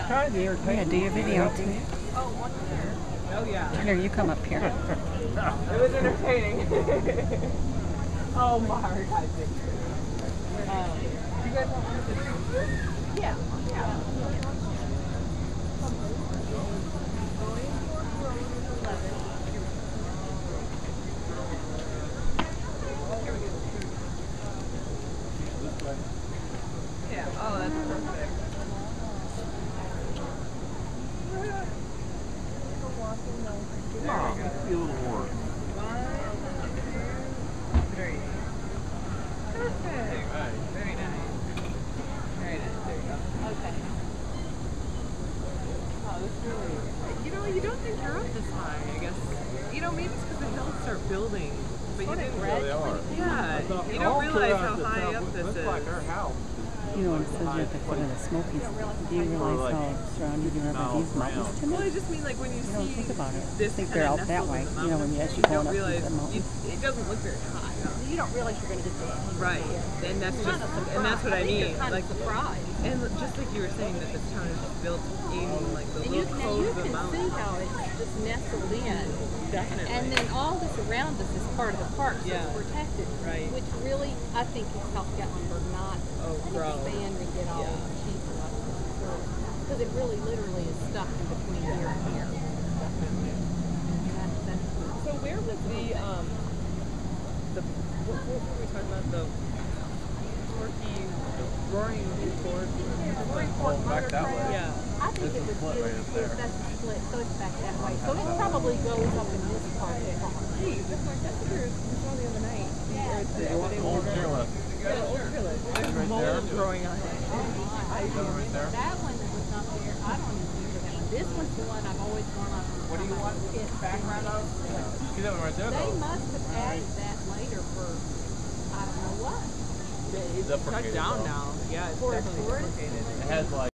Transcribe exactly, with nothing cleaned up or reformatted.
trying to entertain. Yeah, do your video too. Oh yeah. Here, you come up here. It was entertaining. Oh, Mark, I think. Um, you guys want to? Yeah. Yeah. Yeah. Oh, that's perfect. Come on, let's be a little more. Three. Perfect. Right. Very nice. Very nice. There you go. Okay. Oh, this really. You know, you don't think you're up this high, I guess. You know, maybe it's because the hills start building, but you didn't. Yeah, they are. Yeah. You don't realize how high up this is. Like our house. You know, it says you're at the foot of the Smokies. Do you realize how surrounded you are by these mountains, Timmy? Well, I just mean like when you, You see don't think about it. this I think kind they're of out that way. You know, when you actually you going don't up realize the mountain. you, it doesn't look very high. Huh? You don't realize you're going to get to that. Right, and that's just, and that's what I mean. Like, surprised. and just like you were saying that this town is just built in like the And you, little now cove you of the can mountain. see how it's just nestled in. Definitely. And then all this around us is part of the park, so Yeah. it's protected. Right. Which really, I think, has helped Gatlinburg not Oh, grow. expand and get all Yeah. cheap. Because it really literally is stuck in between here and here. That's, that's So where was the um the what, what were we talking about, the Torquay, the roaring fork? Oh, back that way. Yeah. I think This it is was split right it, up there. it, that's a split, so it's back that way. So it probably goes up in this part of the park. Hey, that's my messenger we saw the other night. The, or the, You want the old chairlift? Yeah, old chairlift. There's Right mold there. growing on it. Is that right there? That one that was not there, I don't even remember that one. This one's the one I've always gone on. What do you want? Background of? See that one right there, They though? must have added that later for, I don't know what. It's shut Deprecated, down though. now. Yeah, it's For definitely tourists? deprecated. It has like